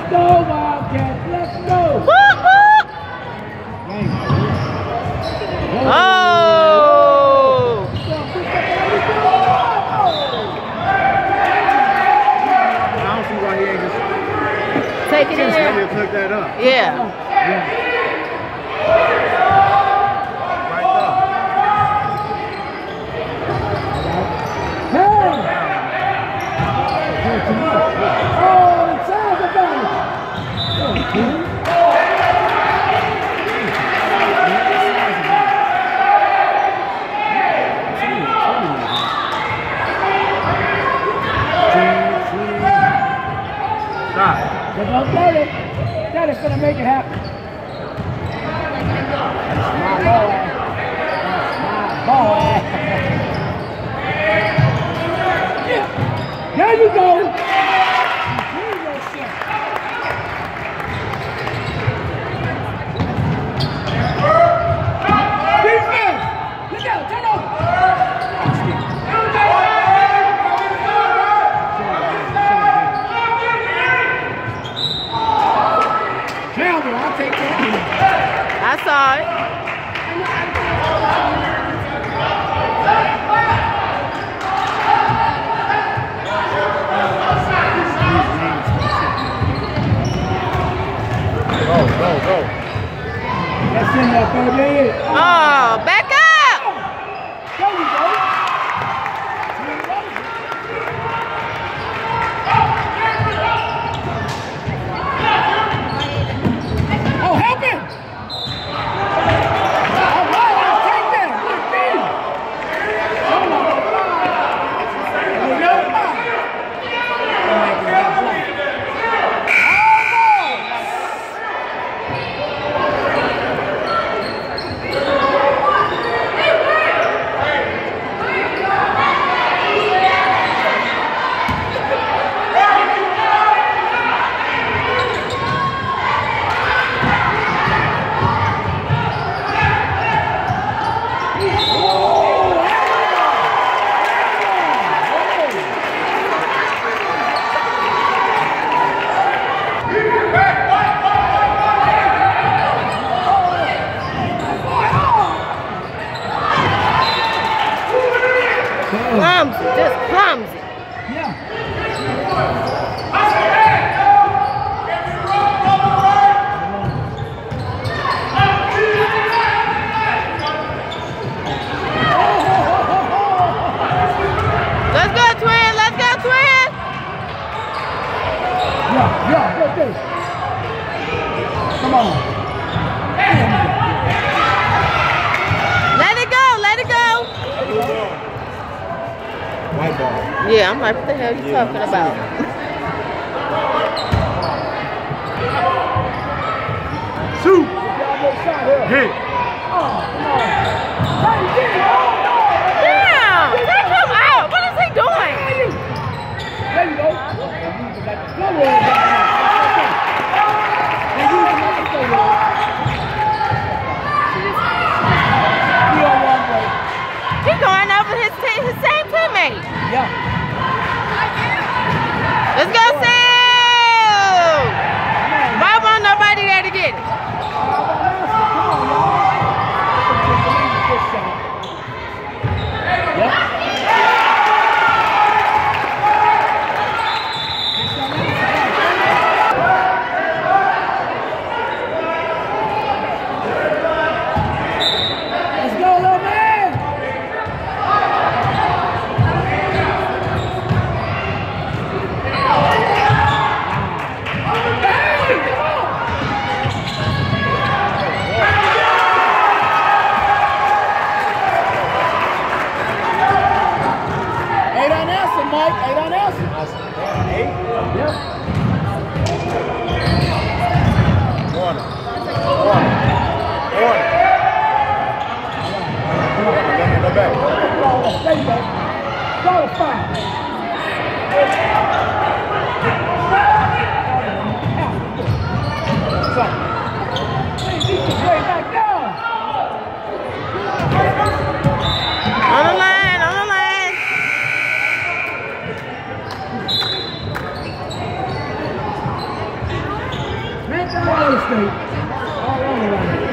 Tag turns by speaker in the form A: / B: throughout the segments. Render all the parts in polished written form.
A: go, Wildcats. Let's go.
B: Oh! Take it in there.
C: Pick that up.
B: Yeah.
A: Right there. Hey! Oh, inside the ball.
C: Stop.
A: But don't get it. That is going to make it happen. That's my boy. That's my boy. Yeah. There you go. Defense. Look out. Turn over. I'll take that.
B: I saw it.
C: Go.
A: That's in there, baby.
B: Oh, back up.
A: There you go. Oh, help him. All right, I'll take that. Good feed.
B: Clumsy, just clumsy.
A: Yeah.
B: Let's go, twin. Let's go, twin.
A: Yeah, good thing. Come on.
B: Let it go. Let it go.
C: White ball.
B: Yeah, I'm like, what the hell you talking about?
C: Shoot. Hit.
B: Damn! Take him out. What is he doing?
A: There you go.
B: He's going over his same teammate.
A: Yeah.
B: Let's go, Sam! Why won't nobody there to get it?
A: Let's go, little man! Florida State. All over right now.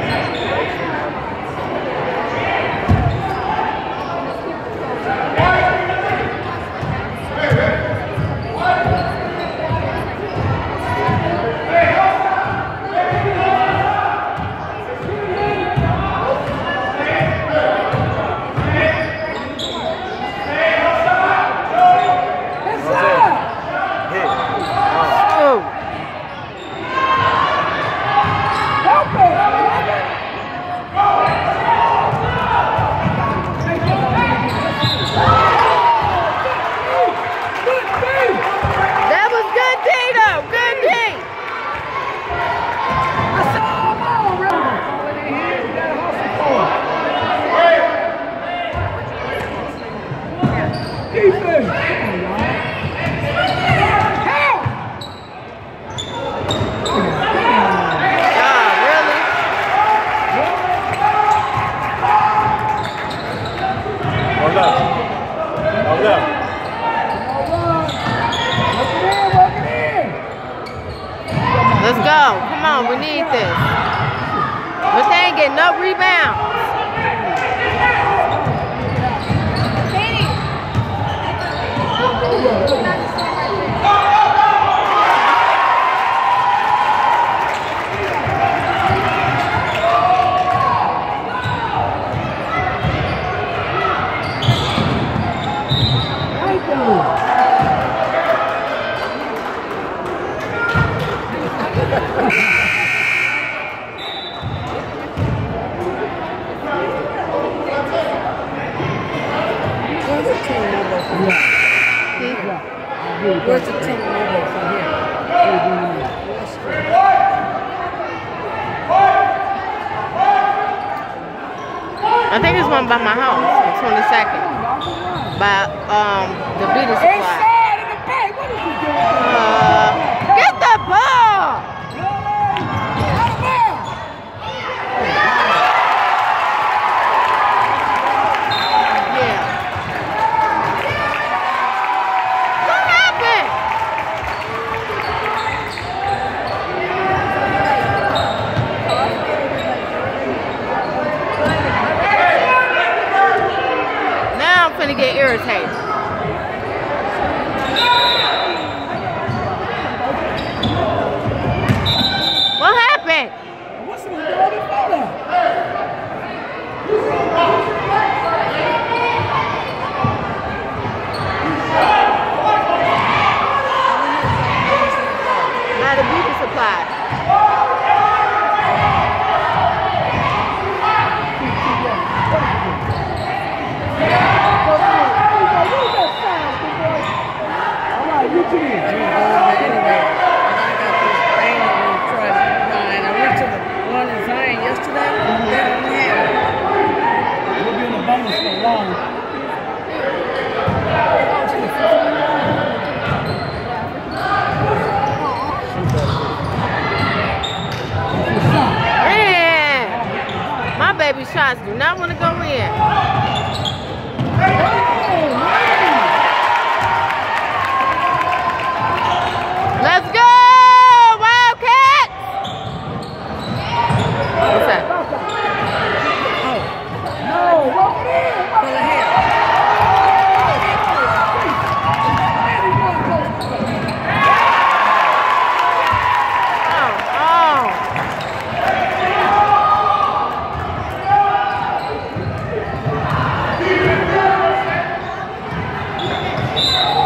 B: Let's go. Come on, we need this. But they ain't getting no rebounds.
A: Where's the team number from here?
B: I think it's one by my house, the 22nd. By the beauty supply.
A: Inside in the back. What is he doing?
B: Get the ball! Yeah. What happened? Now I'm finna get irritated. What happened?
A: What's he doing before that?
B: By the beauty supply. Man, my baby shots do not want to go in. Let's go, Wildcats! What's that?
A: No, walk it in. Go ahead.
B: Oh.